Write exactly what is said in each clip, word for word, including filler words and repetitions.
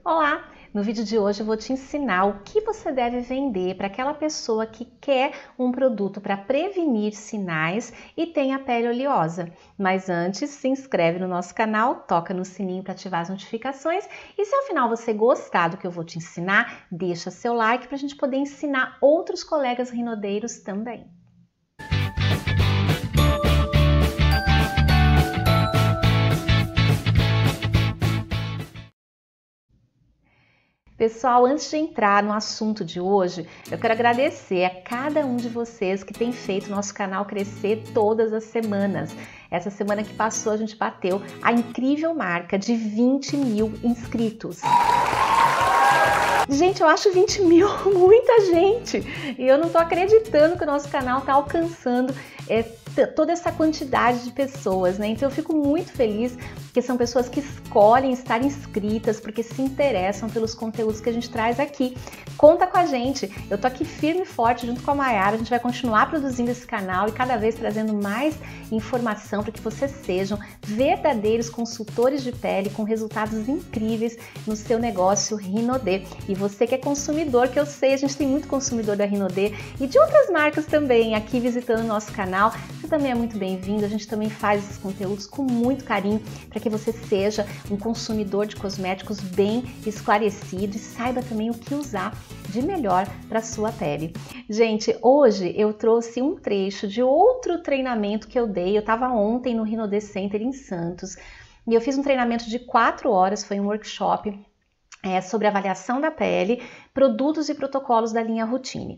Olá! No vídeo de hoje eu vou te ensinar o que você deve vender para aquela pessoa que quer um produto para prevenir sinais e tem a pele oleosa. Mas antes, se inscreve no nosso canal, toca no sininho para ativar as notificações e se ao final você gostar do que eu vou te ensinar, deixa seu like para a gente poder ensinar outros colegas rinodeiros também. Pessoal, antes de entrar no assunto de hoje, eu quero agradecer a cada um de vocês que tem feito o nosso canal crescer todas as semanas. Essa semana que passou, a gente bateu a incrível marca de vinte mil inscritos. Gente, eu acho vinte mil muita gente e eu não tô acreditando que o nosso canal tá alcançando é, toda essa quantidade de pessoas, né? Então eu fico muito feliz porque são pessoas que escolhem estar inscritas porque se interessam pelos conteúdos que a gente traz aqui. Conta com a gente, eu tô aqui firme e forte junto com a Mayara, a gente vai continuar produzindo esse canal e cada vez trazendo mais informação para que vocês sejam verdadeiros consultores de pele com resultados incríveis no seu negócio Rinodê. E você que é consumidor, que eu sei, a gente tem muito consumidor da Rinodê e de outras marcas também aqui visitando o nosso canal, você também é muito bem-vindo, a gente também faz esses conteúdos com muito carinho para que você seja um consumidor de cosméticos bem esclarecido e saiba também o que usar de melhor para a sua pele. Gente, hoje eu trouxe um trecho de outro treinamento que eu dei, eu estava ontem no Rinodê Center em Santos e eu fiz um treinamento de quatro horas, foi um workshop É, sobre avaliação da pele, produtos e protocolos da linha Routine.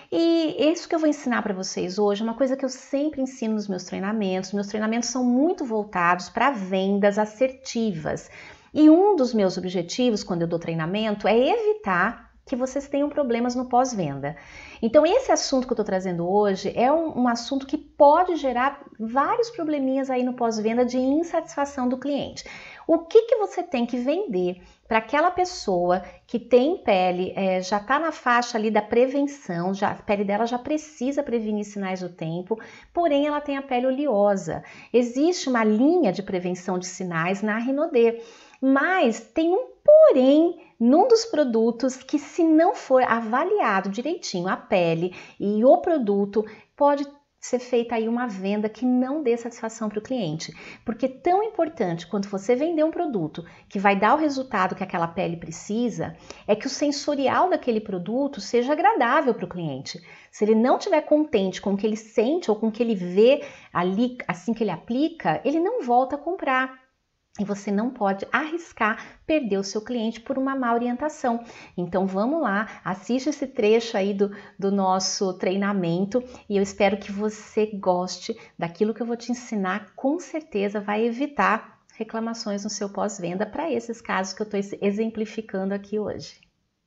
E isso que eu vou ensinar para vocês hoje é uma coisa que eu sempre ensino nos meus treinamentos. Meus treinamentos são muito voltados para vendas assertivas. E um dos meus objetivos quando eu dou treinamento é evitar que vocês tenham problemas no pós-venda. Então esse assunto que eu estou trazendo hoje é um, um assunto que pode gerar vários probleminhas aí no pós-venda de insatisfação do cliente. O que que você tem que vender para aquela pessoa que tem pele, é, já está na faixa ali da prevenção, já, a pele dela já precisa prevenir sinais do tempo, porém ela tem a pele oleosa. Existe uma linha de prevenção de sinais na Rinodê, mas tem um porém num dos produtos que, se não for avaliado direitinho a pele e o produto, pode ser feita aí uma venda que não dê satisfação para o cliente. Porque tão importante quanto você vender um produto que vai dar o resultado que aquela pele precisa, é que o sensorial daquele produto seja agradável para o cliente. Se ele não estiver contente com o que ele sente ou com o que ele vê ali assim que ele aplica, ele não volta a comprar. E você não pode arriscar perder o seu cliente por uma má orientação. Então vamos lá, assiste esse trecho aí do, do nosso treinamento e eu espero que você goste daquilo que eu vou te ensinar. Com certeza vai evitar reclamações no seu pós-venda para esses casos que eu estou exemplificando aqui hoje.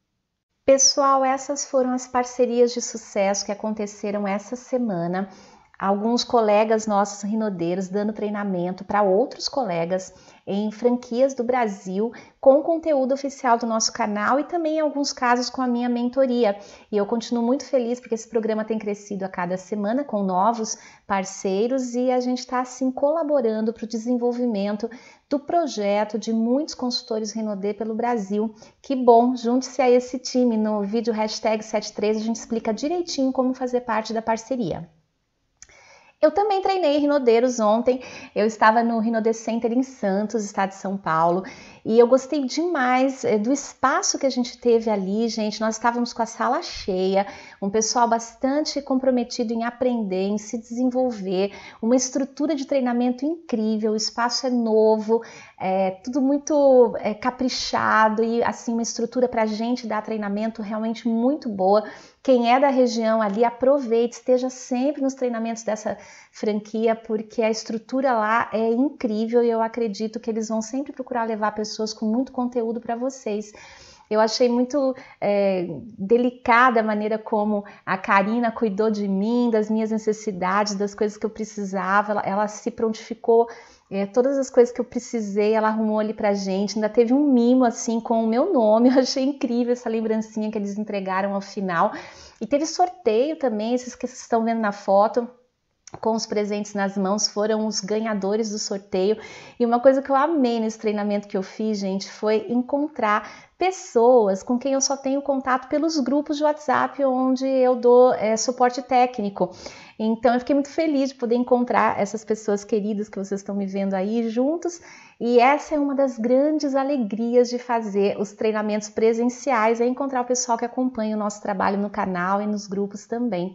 Pessoal, essas foram as parcerias de sucesso que aconteceram essa semana. Alguns colegas nossos rinodeiros dando treinamento para outros colegas em franquias do Brasil com conteúdo oficial do nosso canal e também em alguns casos com a minha mentoria. E eu continuo muito feliz porque esse programa tem crescido a cada semana com novos parceiros e a gente está assim colaborando para o desenvolvimento do projeto de muitos consultores Rinodê pelo Brasil. Que bom, junte-se a esse time. No vídeo hashtag setenta e três a gente explica direitinho como fazer parte da parceria. Eu também treinei rinodeiros ontem, eu estava no Rinodê Center em Santos, estado de São Paulo, e eu gostei demais do espaço que a gente teve ali, gente. Nós estávamos com a sala cheia, um pessoal bastante comprometido em aprender, em se desenvolver, uma estrutura de treinamento incrível, o espaço é novo, é tudo muito é, caprichado e assim uma estrutura para a gente dar treinamento realmente muito boa. Quem é da região ali, aproveite, esteja sempre nos treinamentos dessa franquia, porque a estrutura lá é incrível e eu acredito que eles vão sempre procurar levar pessoas com muito conteúdo para vocês. Eu achei muito é, delicada a maneira como a Karina cuidou de mim, das minhas necessidades, das coisas que eu precisava. Ela, ela se prontificou, é, todas as coisas que eu precisei, ela arrumou ali pra gente. Ainda teve um mimo assim com o meu nome, eu achei incrível essa lembrancinha que eles entregaram ao final. E teve sorteio também, esses que vocês estão vendo na foto. com os presentes nas mãos foram os ganhadores do sorteio. E uma coisa que eu amei nesse treinamento que eu fiz, gente, foi encontrar pessoas com quem eu só tenho contato pelos grupos de WhatsApp onde eu dou é, suporte técnico. Então eu fiquei muito feliz de poder encontrar essas pessoas queridas que vocês estão me vendo aí juntos. E essa é uma das grandes alegrias de fazer os treinamentos presenciais, é encontrar o pessoal que acompanha o nosso trabalho no canal e nos grupos também.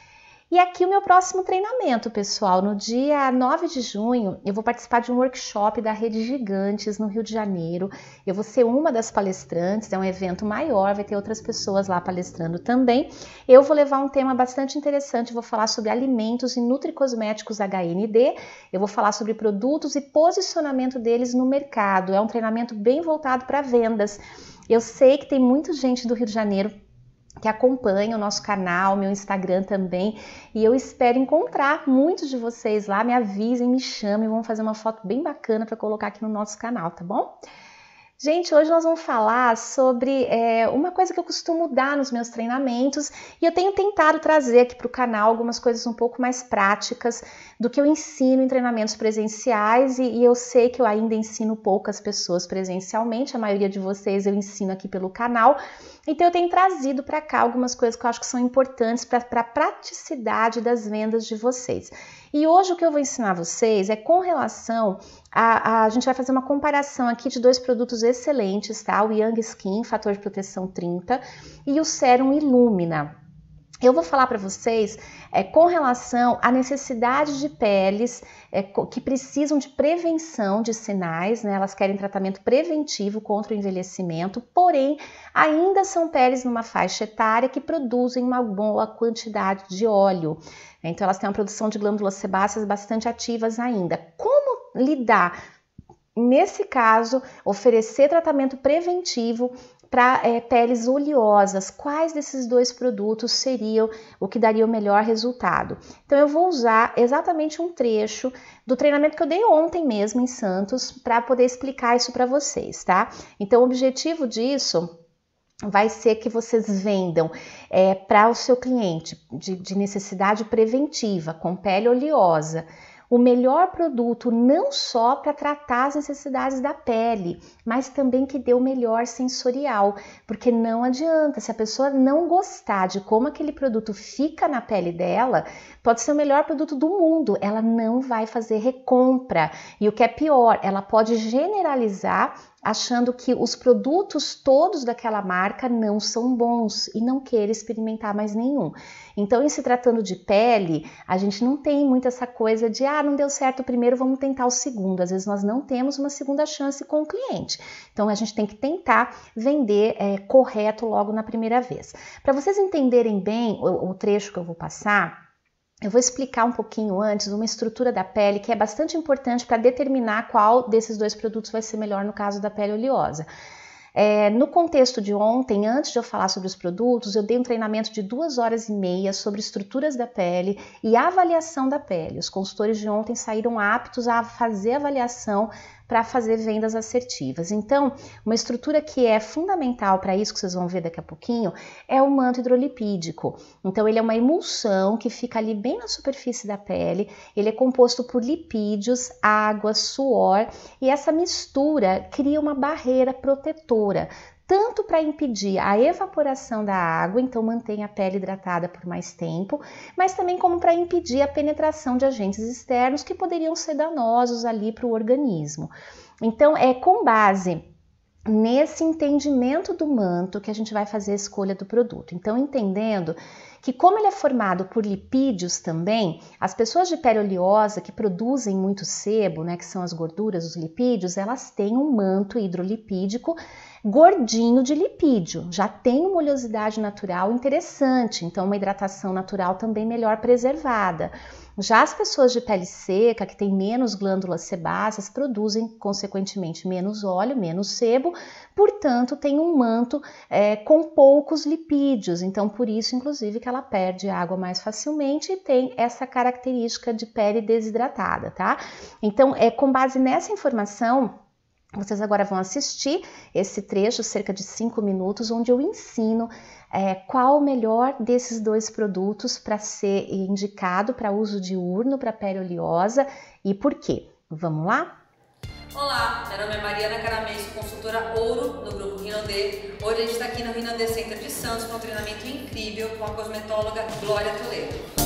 E aqui o meu próximo treinamento, pessoal, no dia nove de junho, eu vou participar de um workshop da Rede Gigantes no Rio de Janeiro. Eu vou ser uma das palestrantes, é um evento maior, vai ter outras pessoas lá palestrando também. Eu vou levar um tema bastante interessante, vou falar sobre alimentos e nutricosméticos H N D, eu vou falar sobre produtos e posicionamento deles no mercado. É um treinamento bem voltado para vendas. Eu sei que tem muita gente do Rio de Janeiro que acompanha o nosso canal, meu Instagram também, e eu espero encontrar muitos de vocês lá. Me avisem, me chamem, vamos fazer uma foto bem bacana para colocar aqui no nosso canal, tá bom? Gente, hoje nós vamos falar sobre é, uma coisa que eu costumo dar nos meus treinamentos e eu tenho tentado trazer aqui para o canal algumas coisas um pouco mais práticas do que eu ensino em treinamentos presenciais e, e eu sei que eu ainda ensino poucas pessoas presencialmente, a maioria de vocês eu ensino aqui pelo canal, então eu tenho trazido para cá algumas coisas que eu acho que são importantes para a praticidade das vendas de vocês. E hoje o que eu vou ensinar vocês é com relação a, a, a gente vai fazer uma comparação aqui de dois produtos excelentes, tá? O Young Skin, fator de proteção trinta, e o Serum Illumina. Eu vou falar para vocês é, com relação à necessidade de peles é, que precisam de prevenção de sinais, né? Elas querem tratamento preventivo contra o envelhecimento, porém ainda são peles numa faixa etária que produzem uma boa quantidade de óleo. Então elas têm uma produção de glândulas sebáceas bastante ativas ainda. Como lidar? Nesse caso, oferecer tratamento preventivo para é, peles oleosas. Quais desses dois produtos seriam o que daria o melhor resultado? Então eu vou usar exatamente um trecho do treinamento que eu dei ontem mesmo em Santos para poder explicar isso para vocês, tá? Então o objetivo disso vai ser que vocês vendam é, para o seu cliente de, de necessidade preventiva, com pele oleosa, o melhor produto não só para tratar as necessidades da pele, mas também que dê o melhor sensorial, porque não adianta, se a pessoa não gostar de como aquele produto fica na pele dela, pode ser o melhor produto do mundo, ela não vai fazer recompra, e o que é pior, ela pode generalizar achando que os produtos todos daquela marca não são bons e não querer experimentar mais nenhum. Então, em se tratando de pele, a gente não tem muito essa coisa de ah, não deu certo o primeiro, vamos tentar o segundo. Às vezes nós não temos uma segunda chance com o cliente. Então, a gente tem que tentar vender é, correto logo na primeira vez. Para vocês entenderem bem o, o trecho que eu vou passar, eu vou explicar um pouquinho antes uma estrutura da pele que é bastante importante para determinar qual desses dois produtos vai ser melhor no caso da pele oleosa. É, no contexto de ontem, antes de eu falar sobre os produtos, eu dei um treinamento de duas horas e meia sobre estruturas da pele e avaliação da pele. Os consultores de ontem saíram aptos a fazer avaliação para fazer vendas assertivas. Então, uma estrutura que é fundamental para isso, que vocês vão ver daqui a pouquinho, é o manto hidrolipídico. Então, ele é uma emulsão que fica ali bem na superfície da pele, ele é composto por lipídios, água, suor, e essa mistura cria uma barreira protetora, tanto para impedir a evaporação da água, então mantém a pele hidratada por mais tempo, mas também como para impedir a penetração de agentes externos que poderiam ser danosos ali para o organismo. Então, é com base nesse entendimento do manto que a gente vai fazer a escolha do produto. Então, entendendo que como ele é formado por lipídios também, as pessoas de pele oleosa que produzem muito sebo, né, que são as gorduras, os lipídios, elas têm um manto hidrolipídico gordinho de lipídio, já tem uma oleosidade natural interessante, então uma hidratação natural também melhor preservada. Já as pessoas de pele seca, que têm menos glândulas sebáceas, produzem consequentemente menos óleo, menos sebo, portanto tem um manto é, com poucos lipídios, então por isso inclusive que ela perde água mais facilmente e tem essa característica de pele desidratada, tá? Então é com base nessa informação Vocês agora vão assistir esse trecho, cerca de cinco minutos, onde eu ensino é, qual o melhor desses dois produtos para ser indicado para uso diurno, para pele oleosa e por quê. Vamos lá? Olá, meu nome é Mariana Caramês, consultora Ouro no Grupo Rinodê. Hoje a gente está aqui no Rinodê Center de Santos com um treinamento incrível com a cosmetóloga Glória Toledo.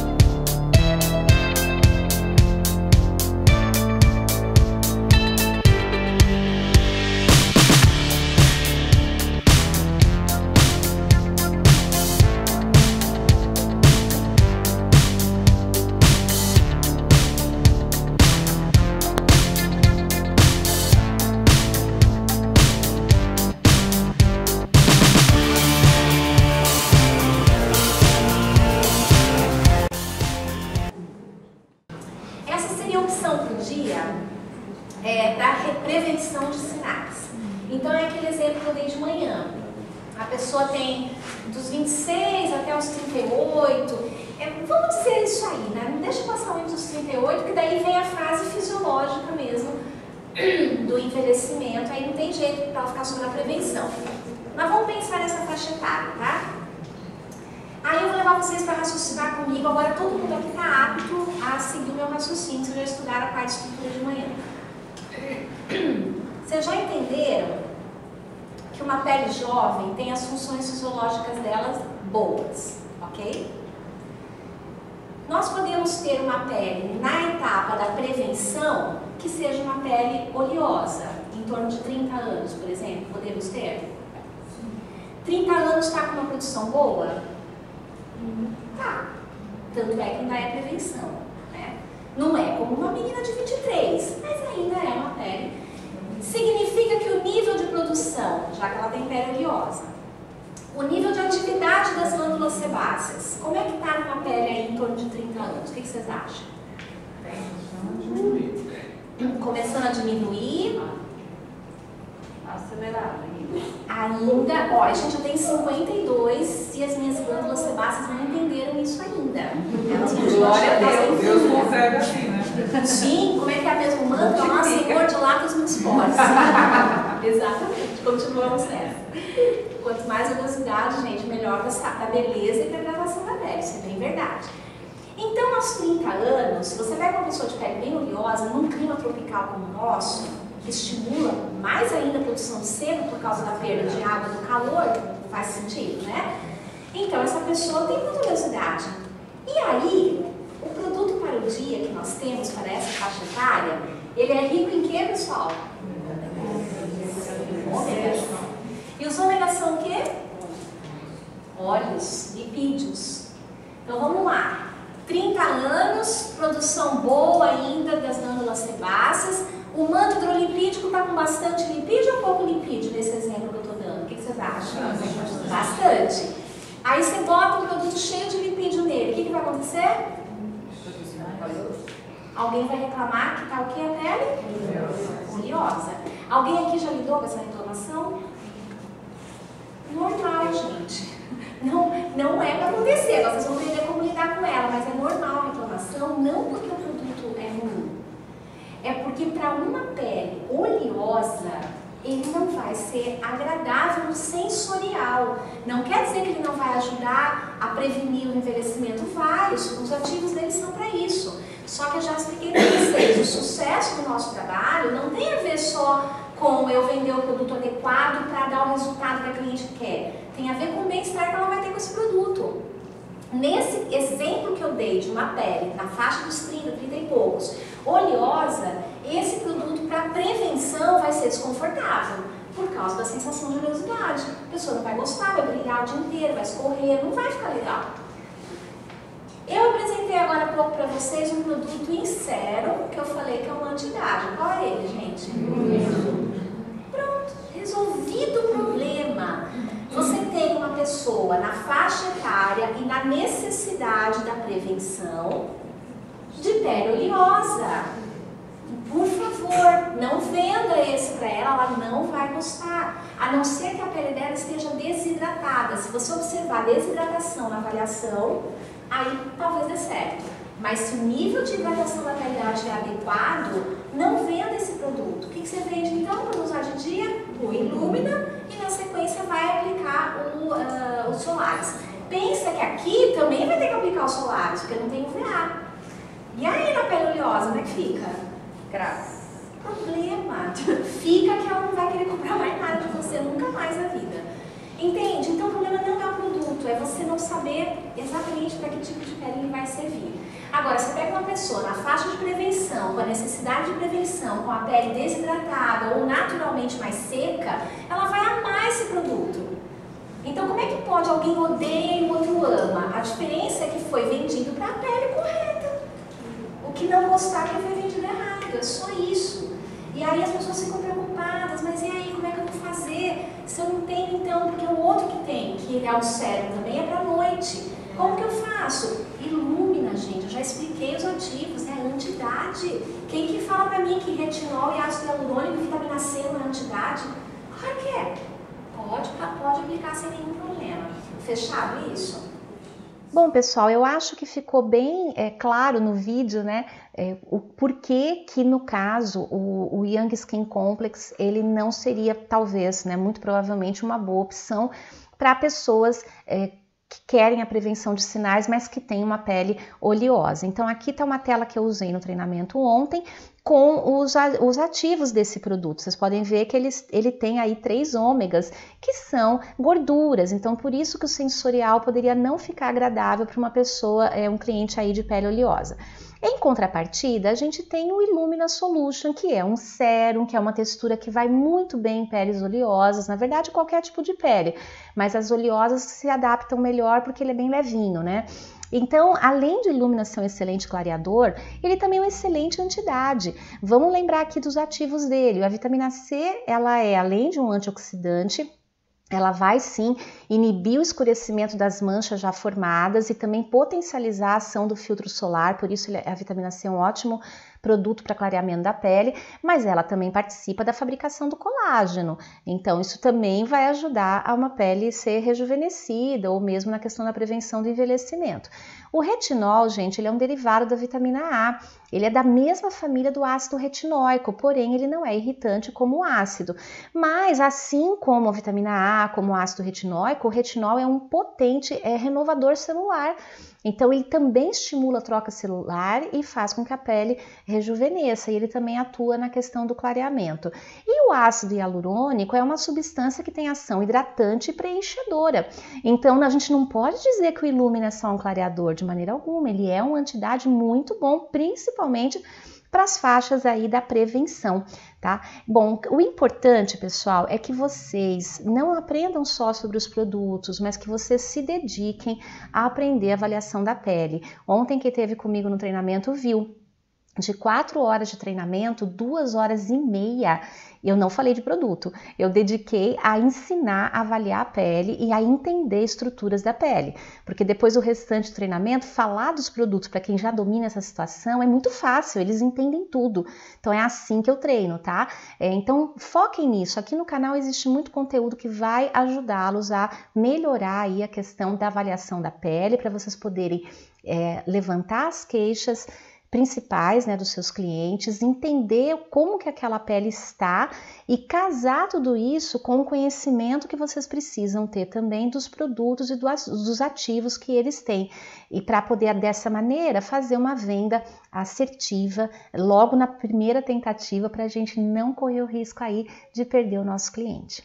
É, para prevenção de sinais. Então é aquele exemplo que eu dei de manhã. A pessoa tem dos vinte e seis até os trinta e oito, é, vamos dizer isso aí, né? Não deixa passar muito dos trinta e oito, que daí vem a fase fisiológica mesmo do envelhecimento, aí não tem jeito para ficar sobre a prevenção. Mas vamos pensar nessa faixa etária, tá? Aí eu vou levar vocês para raciocinar comigo. Agora todo mundo aqui está apto a seguir o meu raciocínio, vocês já estudaram a parte de estrutura de manhã. Vocês já entenderam que uma pele jovem tem as funções fisiológicas delas boas, ok? Nós podemos ter uma pele na etapa da prevenção que seja uma pele oleosa, em torno de trinta anos, por exemplo, podemos ter? trinta anos está com uma produção boa? Tá. Tanto é que ainda é prevenção, né? Não é como uma menina de vinte e três, mas ainda é uma pele. Significa que o nível de produção, já que ela tem pele oleosa, o nível de atividade das glândulas sebáceas, como é que está numa pele aí em torno de trinta anos? O que, que vocês acham? Começando a diminuir. Acelerado ainda. Ó, a gente já tem cinquenta e dois e as minhas glândulas sebáceas não entenderam isso ainda. Elas Glória a Deus, Deus consegue assim, né? Sim, como é que é mesmo? Manda lá, Senhor, dilata os meus poros. Exatamente, continuamos nessa. Quanto mais oleosidade, gente, melhor da beleza e preservação da pele, isso é bem verdade. Então, aos trinta anos, se você pega uma pessoa de pele bem oleosa, num clima tropical como o nosso, que estimula mais ainda a produção de sebo por causa da perda de água do calor, faz sentido, né? Então, essa pessoa tem muita oleosidade. E aí, o produto para o dia que nós temos para essa faixa etária, ele é rico em quê, pessoal? Ômega. E os ômegas são o quê? Óleos, lipídios. Então, vamos lá. trinta anos, produção boa ainda das glândulas sebáceas. O manto hidrolipídico está com bastante lipídio ou pouco lipídio nesse exemplo que eu estou dando? O que, que vocês acham? Bastante. Aí você bota um produto cheio de lipídio nele. O que, que vai acontecer? Alguém vai reclamar que está o que a pele? Oleosa. Alguém aqui já lidou com essa reclamação? Normal, gente. Não, não é para acontecer. Vocês vão aprender como lidar com ela, mas é normal a reclamação, não porque o produto é ruim. É porque para uma pele oleosa, ele não vai ser agradável no sensorial. Não quer dizer que ele não vai ajudar a prevenir o envelhecimento. Vai, os ativos dele são para isso. Só que eu já expliquei para vocês, o sucesso do nosso trabalho não tem a ver só com eu vender o produto adequado para dar o resultado que a cliente quer. Tem a ver com o bem-estar que ela vai ter com esse produto. Nesse exemplo que eu dei de uma pele na faixa dos trinta, trinta e poucos, oleosa, esse produto para prevenção vai ser desconfortável por causa da sensação de oleosidade. A pessoa não vai gostar, vai brilhar o dia inteiro, vai escorrer, não vai ficar legal. Eu apresentei agora há pouco para vocês um produto Insero, que eu falei que é um anti-idade. Qual é ele, gente? Pronto, resolvido o problema. Você tem uma pessoa na faixa etária e na necessidade da prevenção de pele oleosa. Por favor, não venda esse para ela, ela não vai gostar. A não ser que a pele dela esteja desidratada. Se você observar a desidratação na avaliação, aí talvez dê certo. Mas se o nível de hidratação da pele dela estiver adequado, não venda esse produto. O que, que você vende então para usar de dia? O Illumina e na sequência vai aplicar o, uh, o Solaris. Pensa que aqui também vai ter que aplicar o Solaris, porque não tem U V A. E aí na pele oleosa, como é que fica? Grave. Problema. Fica que ela não vai querer comprar mais nada de você nunca mais na vida. Entende? Então o problema não é o produto, é você não saber exatamente para que tipo de pele ele vai servir. Agora, você pega uma pessoa na faixa de prevenção, com a necessidade de prevenção, com a pele desidratada ou naturalmente mais seca, ela vai amar esse produto. Então, como é que pode alguém odeia e o outro ama? A diferença é que foi vendido para a pele correta. O que não gostar que foi vendido errado, é só isso. E aí as pessoas ficam preocupadas, mas e aí, como é que eu vou fazer? Se eu não tenho então, porque o outro que tem, que é o sérum também, é para noite. Como que eu faço? Illumina, gente, eu já expliquei os ativos, é antidade. Quem que fala pra mim que retinol e ácido hialurônico e vitamina C não é antidade? Claro que é. Pode, pode aplicar sem nenhum problema. Fechado isso? Bom, pessoal, eu acho que ficou bem é, claro no vídeo, né, é, o porquê que, no caso, o, o Young Skin Complex, ele não seria, talvez, né, muito provavelmente, uma boa opção para pessoas é, que querem a prevenção de sinais, mas que têm uma pele oleosa. Então, aqui está uma tela que eu usei no treinamento ontem, com os, os ativos desse produto. Vocês podem ver que ele, ele tem aí três ômegas, que são gorduras, então por isso que o sensorial poderia não ficar agradável para uma pessoa, é, um cliente aí de pele oleosa. Em contrapartida, a gente tem o Illumina Solution, que é um sérum, que é uma textura que vai muito bem em peles oleosas, na verdade qualquer tipo de pele, mas as oleosas se adaptam melhor porque ele é bem levinho, né? Então, além de Illumina ser um excelente clareador, ele também é um excelente antidade. Vamos lembrar aqui dos ativos dele. A vitamina C, ela é, além de um antioxidante, ela vai sim inibir o escurecimento das manchas já formadas e também potencializar a ação do filtro solar, por isso a vitamina C é um ótimo produto para clareamento da pele, mas ela também participa da fabricação do colágeno, então isso também vai ajudar a uma pele ser rejuvenescida ou mesmo na questão da prevenção do envelhecimento. O retinol, gente, ele é um derivado da vitamina A, ele é da mesma família do ácido retinóico, porém ele não é irritante como o ácido, mas assim como a vitamina A, como o ácido retinóico, o retinol é um potente é, renovador celular. Então ele também estimula a troca celular e faz com que a pele rejuvenesça, e ele também atua na questão do clareamento. E o ácido hialurônico é uma substância que tem ação hidratante e preenchedora. Então a gente não pode dizer que o Illumina é só um clareador de maneira alguma, ele é um antidade muito bom, principalmente para as faixas aí da prevenção, tá? Bom, o importante, pessoal, é que vocês não aprendam só sobre os produtos, mas que vocês se dediquem a aprender a avaliação da pele. Ontem, quem esteve comigo no treinamento viu, de quatro horas de treinamento, duas horas e meia, eu não falei de produto, eu dediquei a ensinar a avaliar a pele e a entender estruturas da pele, porque depois o restante do treinamento, falar dos produtos para quem já domina essa situação é muito fácil, eles entendem tudo, então é assim que eu treino, tá? É, então foquem nisso, aqui no canal existe muito conteúdo que vai ajudá-los a melhorar aí a questão da avaliação da pele, para vocês poderem é, levantar as queixas principais, né, dos seus clientes, entender como que aquela pele está e casar tudo isso com o conhecimento que vocês precisam ter também dos produtos e dos ativos que eles têm, e para poder dessa maneira fazer uma venda assertiva logo na primeira tentativa, para a gente não correr o risco aí de perder o nosso cliente.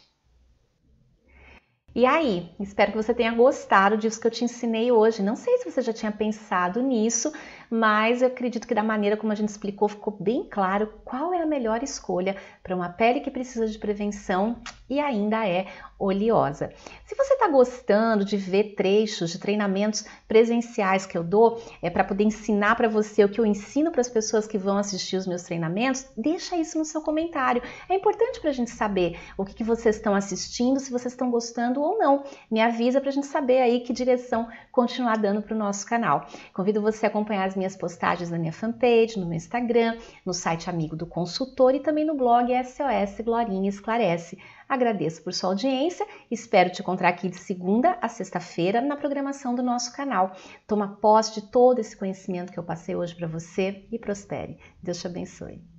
E aí, espero que você tenha gostado disso que eu te ensinei hoje. Não sei se você já tinha pensado nisso, mas eu acredito que da maneira como a gente explicou, ficou bem claro qual é a melhor escolha para uma pele que precisa de prevenção e ainda é oleosa. Se você está gostando de ver trechos de treinamentos presenciais que eu dou, é para poder ensinar para você o que eu ensino para as pessoas que vão assistir os meus treinamentos, deixa isso no seu comentário. É importante para a gente saber o que, que vocês estão assistindo, se vocês estão gostando ou não. Me avisa para a gente saber aí que direção continuar dando para o nosso canal. Convido você a acompanhar as minhas postagens na minha fanpage, no meu Instagram, no site Amigo do Consultor e também no blog S O S Glorinha Esclarece. Agradeço por sua audiência, espero te encontrar aqui de segunda a sexta-feira na programação do nosso canal. Toma posse de todo esse conhecimento que eu passei hoje para você e prospere. Deus te abençoe.